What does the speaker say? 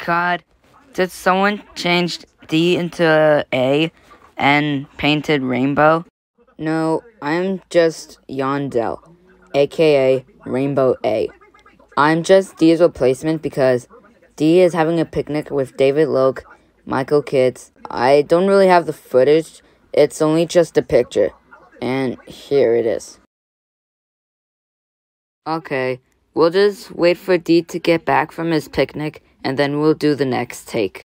God, did someone change D into A and painted rainbow? No, I'm just Yondell, aka Rainbow A. I'm just D's replacement because D is having a picnic with David Loke, Michael Kitts. I don't really have the footage, it's only just a picture. And here it is. Okay, we'll just wait for D to get back from his picnic, and then we'll do the next take.